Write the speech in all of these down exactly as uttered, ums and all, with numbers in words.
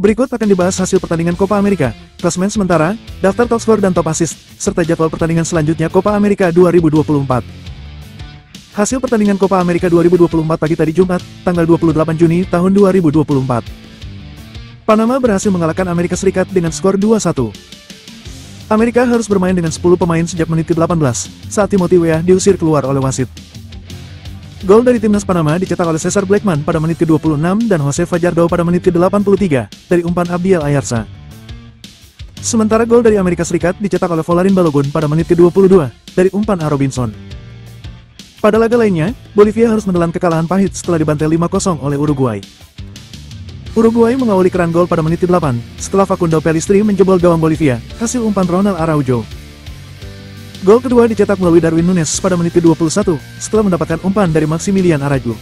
Berikut akan dibahas hasil pertandingan Copa America, klasemen sementara, daftar top skor dan top assist, serta jadwal pertandingan selanjutnya Copa America dua ribu dua puluh empat. Hasil pertandingan Copa America dua ribu dua puluh empat pagi tadi Jumat, tanggal dua puluh delapan Juni tahun dua ribu dua puluh empat. Panama berhasil mengalahkan Amerika Serikat dengan skor dua satu. Amerika harus bermain dengan sepuluh pemain sejak menit ke delapan belas, saat Timothy Weah diusir keluar oleh wasit. Gol dari timnas Panama dicetak oleh Cesar Blackman pada menit ke dua puluh enam dan Jose Fajardo pada menit ke delapan puluh tiga, dari umpan Abdiel Ayarza. Sementara gol dari Amerika Serikat dicetak oleh Folarin Balogun pada menit ke dua puluh dua, dari umpan A. Robinson. Pada laga lainnya, Bolivia harus menelan kekalahan pahit setelah dibantai lima kosong oleh Uruguay. Uruguay mengawali keran gol pada menit ke delapan, setelah Facundo Pellistri menjebol gawang Bolivia, hasil umpan Ronald Araujo. Gol kedua dicetak melalui Darwin Nunes pada menit ke dua puluh satu, setelah mendapatkan umpan dari Maximilian Araujo.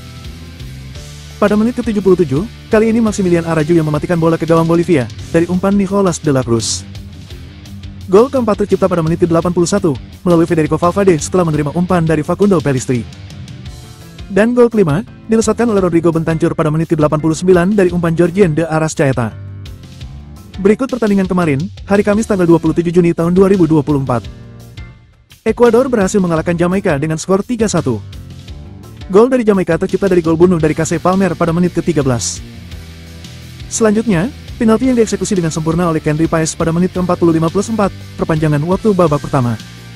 Pada menit ke tujuh puluh tujuh, kali ini Maximilian Araujo yang mematikan bola ke gawang Bolivia, dari umpan Nicolas de la Cruz. Gol keempat tercipta pada menit ke delapan puluh satu, melalui Federico Valverde setelah menerima umpan dari Facundo Pellistri. Dan gol kelima, dilesatkan oleh Rodrigo Bentancur pada menit ke delapan puluh sembilan dari umpan Georgien de Arrascaeta. Berikut pertandingan kemarin, hari Kamis tanggal dua puluh tujuh Juni tahun dua ribu dua puluh empat. Ekuador berhasil mengalahkan Jamaika dengan skor tiga satu. Gol dari Jamaika tercipta dari gol bunuh dari Casey Palmer pada menit ke tiga belas. Selanjutnya, penalti yang dieksekusi dengan sempurna oleh Kenry Paes pada menit ke empat puluh lima plus empat, perpanjangan waktu babak pertama.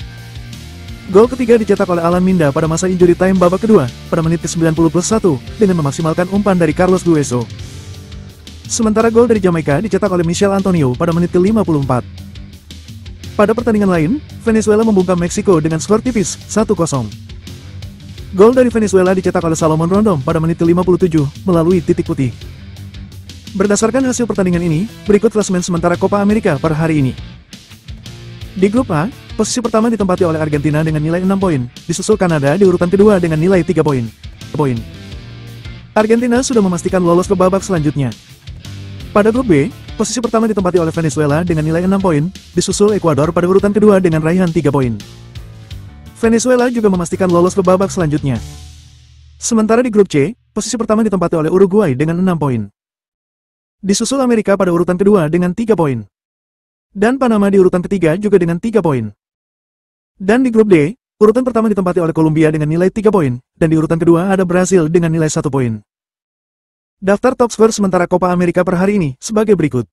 Gol ketiga dicetak oleh Alan Minda pada masa injury time babak kedua, pada menit ke sembilan puluh plus satu, dengan memaksimalkan umpan dari Carlos Grueso. Sementara gol dari Jamaika dicetak oleh Michel Antonio pada menit ke lima puluh empat. Pada pertandingan lain, Venezuela membungkam Meksiko dengan skor tipis, satu kosong. Gol dari Venezuela dicetak oleh Salomon Rondon pada menit ke lima puluh tujuh, melalui titik putih. Berdasarkan hasil pertandingan ini, berikut klasemen sementara Copa America per hari ini. Di grup A, posisi pertama ditempati oleh Argentina dengan nilai enam poin, disusul Kanada di urutan kedua dengan nilai tiga poin. Poin. Argentina sudah memastikan lolos ke babak selanjutnya. Pada grup B, posisi pertama ditempati oleh Venezuela dengan nilai enam poin, disusul Ekuador pada urutan kedua dengan raihan tiga poin. Venezuela juga memastikan lolos ke babak selanjutnya. Sementara di grup C, posisi pertama ditempati oleh Uruguay dengan enam poin. Disusul Amerika pada urutan kedua dengan tiga poin. Dan Panama di urutan ketiga juga dengan tiga poin. Dan di grup D, urutan pertama ditempati oleh Kolombia dengan nilai tiga poin, dan di urutan kedua ada Brasil dengan nilai satu poin. Daftar top skor sementara Copa America per hari ini sebagai berikut.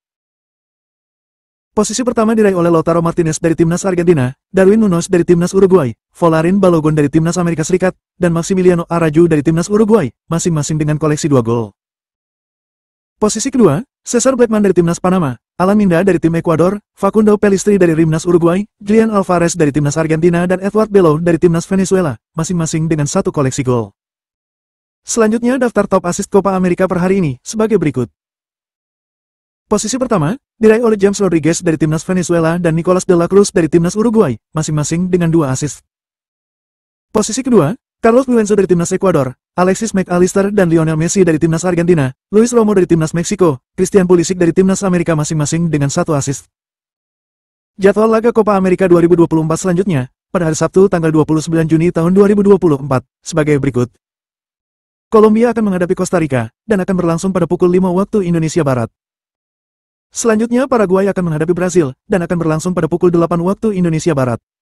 Posisi pertama diraih oleh Lautaro Martinez dari timnas Argentina, Darwin Núñez dari timnas Uruguay, Folarin Balogun dari timnas Amerika Serikat, dan Maximiliano Araujo dari timnas Uruguay, masing-masing dengan koleksi dua gol. Posisi kedua, Cesar Blackman dari timnas Panama, Alan Minda dari tim Ekuador, Facundo Pellistri dari timnas Uruguay, Julian Alvarez dari timnas Argentina dan Edward Bello dari timnas Venezuela, masing-masing dengan satu koleksi gol. Selanjutnya daftar top assist Copa America per hari ini, sebagai berikut. Posisi pertama, diraih oleh James Rodriguez dari timnas Venezuela dan Nicolas de la Cruz dari timnas Uruguay, masing-masing dengan dua assist. Posisi kedua, Carlos Buenzo dari timnas Ekuador, Alexis McAllister dan Lionel Messi dari timnas Argentina, Luis Romo dari timnas Meksiko, Christian Pulisic dari timnas Amerika masing-masing dengan satu assist. Jadwal laga Copa America dua ribu dua puluh empat selanjutnya, pada hari Sabtu tanggal dua puluh sembilan Juni tahun dua ribu dua puluh empat, sebagai berikut. Kolombia akan menghadapi Kosta Rika, dan akan berlangsung pada pukul lima waktu Indonesia Barat. Selanjutnya Paraguay akan menghadapi Brasil, dan akan berlangsung pada pukul delapan waktu Indonesia Barat.